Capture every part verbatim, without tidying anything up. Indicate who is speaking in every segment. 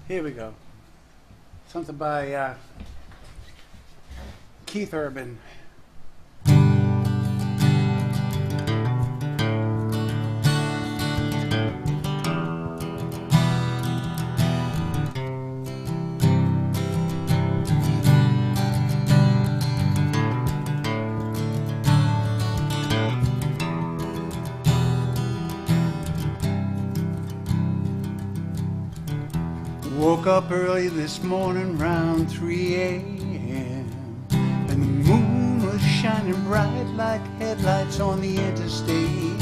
Speaker 1: Here we go. Something by uh, Keith Urban. Woke up early this morning round three a m and the moon was shining bright like headlights on the interstate.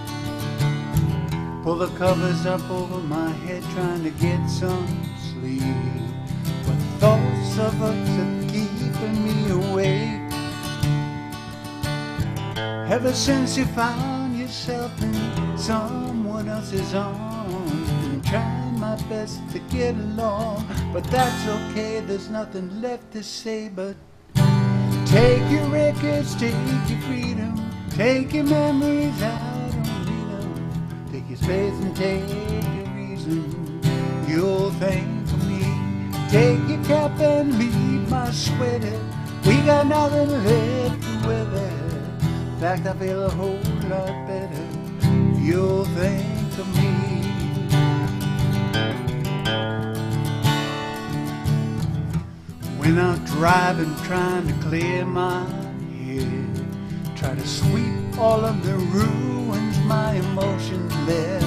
Speaker 1: Pull the covers up over my head trying to get some sleep, but thoughts of us are keeping me awake. Ever since you found yourself in someone else's arms, been trying my best to get along, but that's okay, there's nothing left to say but take your records, take your freedom, take your memories, I don't need them. Take your space and take your reason, you'll thank me. Take your cap and leave my sweater, we got nothing left to weather. In fact, I feel a whole lot better, you'll thank me. When I'm driving, trying to clear my head, try to sweep all of the ruins my emotions left.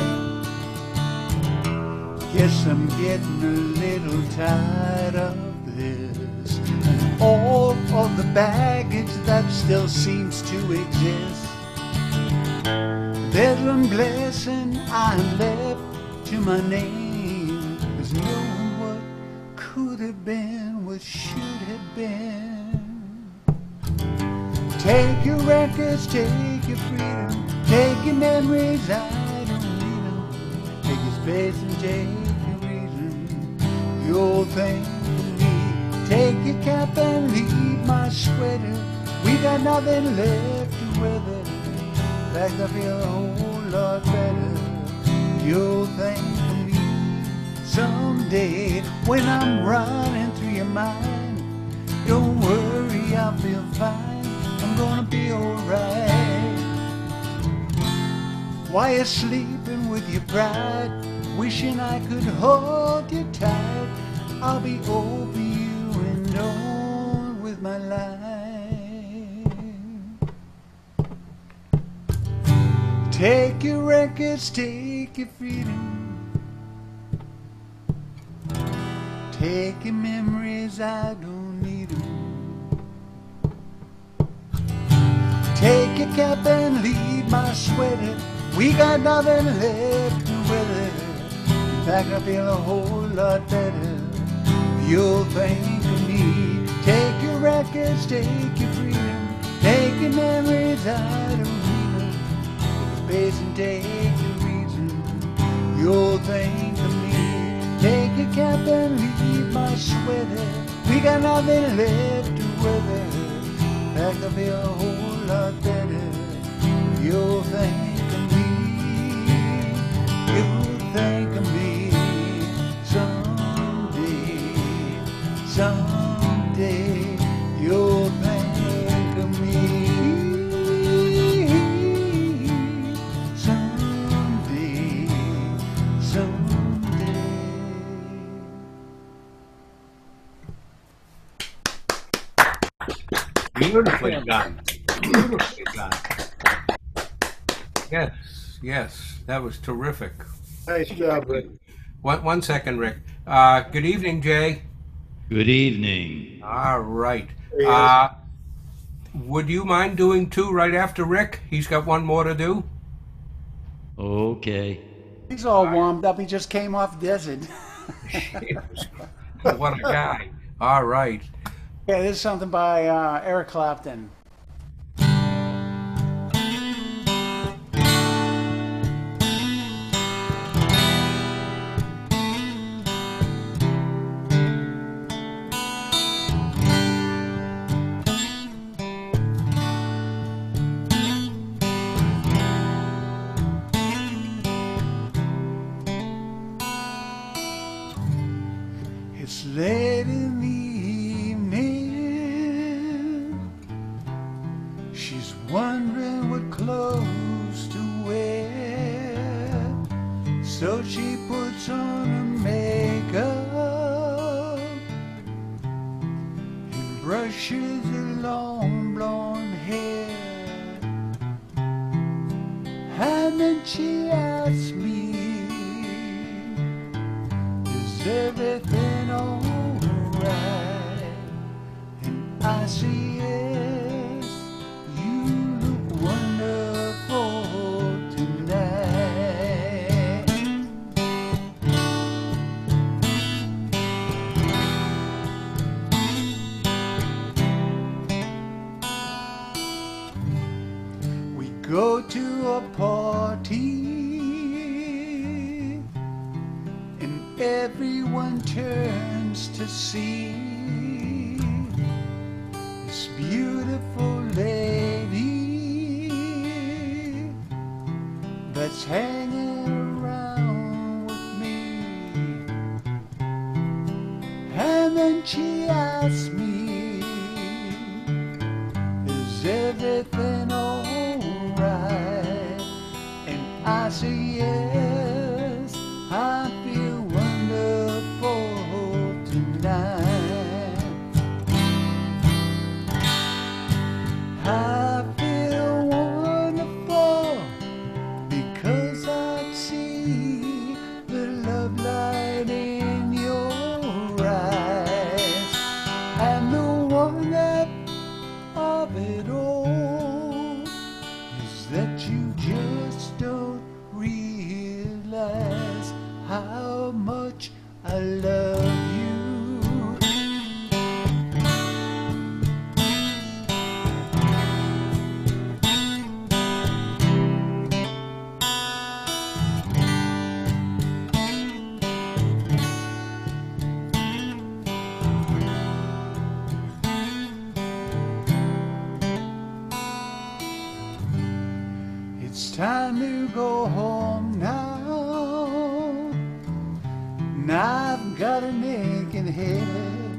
Speaker 1: Guess I'm getting a little tired of this and all of the baggage that still seems to exist. There's one blessing I'm left to my name, there's knowing what could have been, what should have been. Take your records, take your freedom, take your memories, I don't need them. Take your space and take your reason, you'll thank me. Take your cap and leave my sweater, we got nothing left to weather. In fact, I feel a whole lot better, you'll thank me. Someday when I'm running through your mind, don't worry, I'll feel fine, I'm gonna be alright. While you're sleeping with your pride, wishing I could hold you tight, I'll be over you and on with my life. Take your records, take your freedom, take your memories, I don't need them. Take your cap and leave my sweater, we got nothing left to weather. In fact, I feel a whole lot better, you'll thank me. Take your records, take your freedom, take your memories, I don't need them. Take your space and take your reason, you'll thank me. Take your cap and leave my sweater, we got nothing left to weather. In fact, I feel a whole lot better, you'll thank me. You'll thank me someday, someday, you'll thank me. Someday, someday.
Speaker 2: Beautifully done. Beautifully done. Yes, yes, that was terrific.
Speaker 3: Nice job, Rick.
Speaker 2: One, one second, Rick. Uh, good evening, Jay.
Speaker 4: Good evening.
Speaker 2: All right.
Speaker 3: Yes.
Speaker 2: Uh, would you mind doing two right after Rick? He's got one more to do.
Speaker 4: Okay.
Speaker 1: He's all warmed up, he just came off desert.
Speaker 2: What a guy. All right.
Speaker 1: Yeah, this is something by uh, Eric Clapton. It's late in the evening. She's wondering what clothes to wear, so she puts on her makeup and brushes her long blonde hair. And then she asks me, is everything alright? And I say yes, you look wonderful tonight. We go to a party and everyone turns to see this beautiful lady that's hanging around with me. And then she asks me, is everything alright? And I say yes, I feel wonderful tonight. I feel wonderful because I see the love light in your eyes. And the wonder of it all is that you just don't realize how much I love you. It's time to go home now. Now I've got an aching head,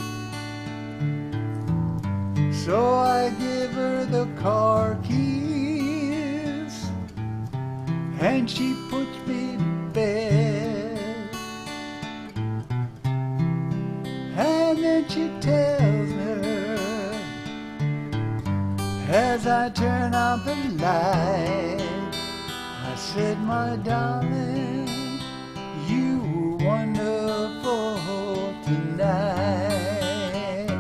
Speaker 1: so I give her the car keys and she puts me to bed. And then she tells her, as I turn out the light, I said, my darling, you were wonderful tonight.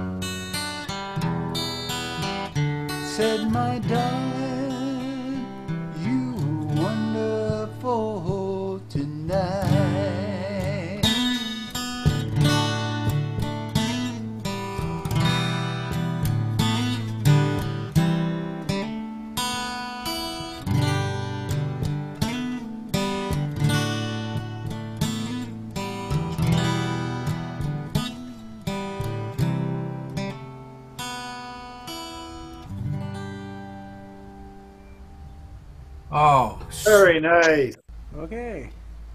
Speaker 1: Said, my darling, you were wonderful tonight.
Speaker 2: Oh,
Speaker 3: Very nice.
Speaker 1: Okay.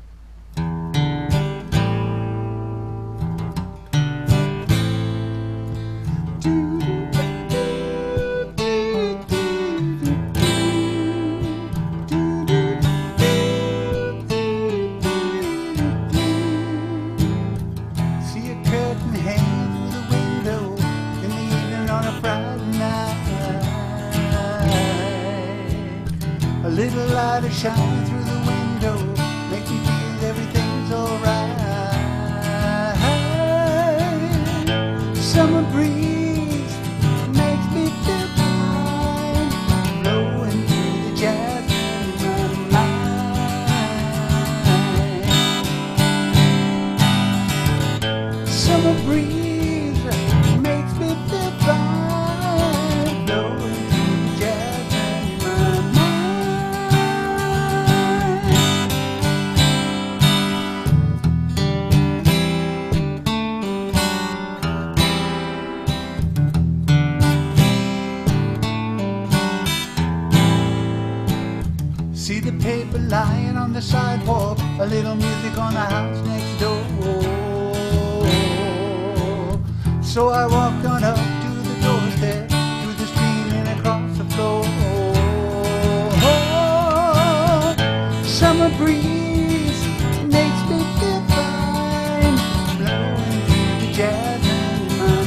Speaker 1: See a curtain hanging through the window in the evening on a Friday night. A little light is shining through the window, make me feel everything's alright. Summer breeze makes me feel fine, blowing through the jazz in my mind. Summer breeze makes me feel fine, blowing through the jazz in my See the paper lying on the sidewalk, a little music on the house next door. So I walked on up to the doorstep, through the street and across the floor. Summer breeze makes me feel fine, blowing through the jazz in my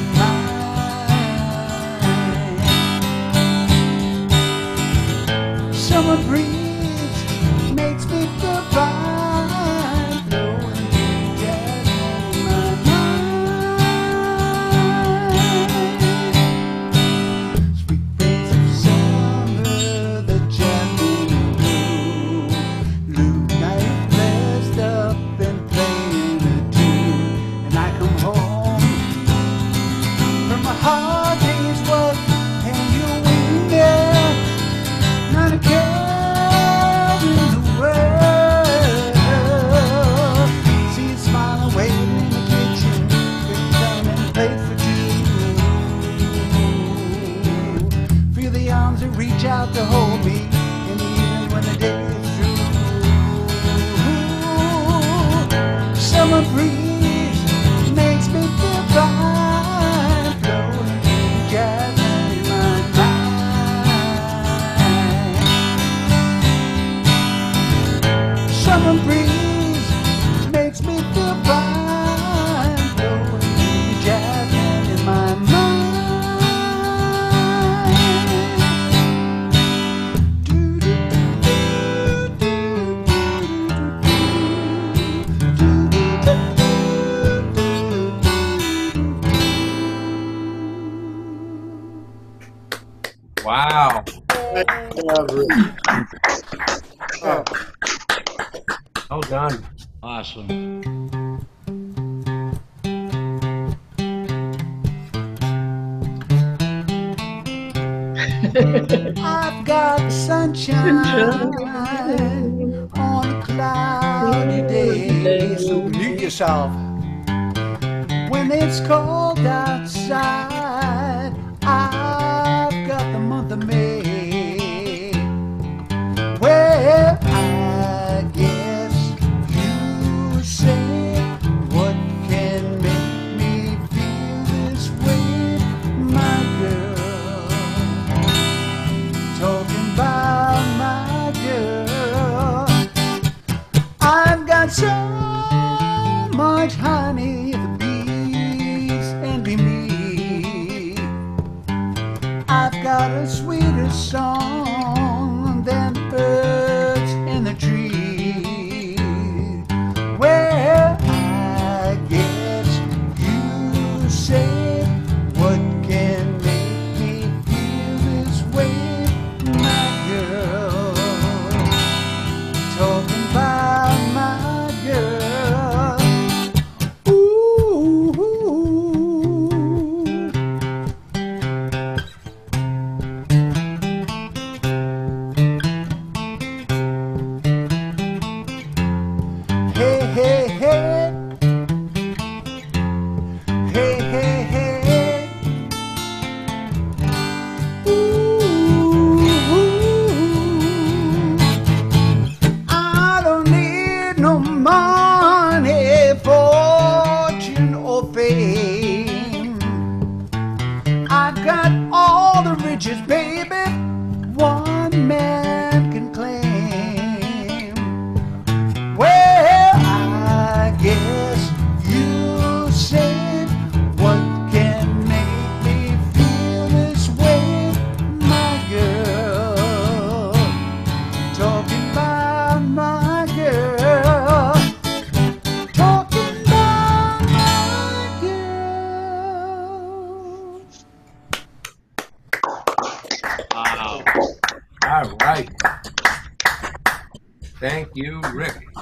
Speaker 1: mind. Summer breeze makes me feel fine, blowing through the jazz in my mind. Sweet breeze of summer, the jasmine blue. Blue night dressed up and playing a tune, and I come home from a hard day's work, and you're waiting there, not a care in the world. See you smiling, waiting in the kitchen, with time and plate for two. Feel the arms that reach out to hold me in the evening when the day is through. Summer breeze makes me feel fine, blowing through the jazz in my mind. Summer breeze makes me feel fine, blowing through the jazz in my mind.
Speaker 2: Wow. Well done.
Speaker 4: Awesome.
Speaker 1: I've got the sunshine on a cloudy day, so believe yourself. When it's cold outside, I've got the month of May. Well, I guess you say, what can make me feel this way, my girl? Talking about my girl. I've got so much honey, the bees envy me. I've got a sweeter song than the birds in the trees. Well, I guess you say, what can make me feel this way, my girl? Talking about my girl. Ooh. Hey, hey, hey. Hey, hey, hey. Ooh. I don't need no money, fortune, or fame. I've got all the riches, baby, one man can claim. Well, I guess you said, what can make me feel this way, my girl? Talking about my girl. Talking about my girl.
Speaker 4: Wow.
Speaker 2: All right. Thank you, Rick.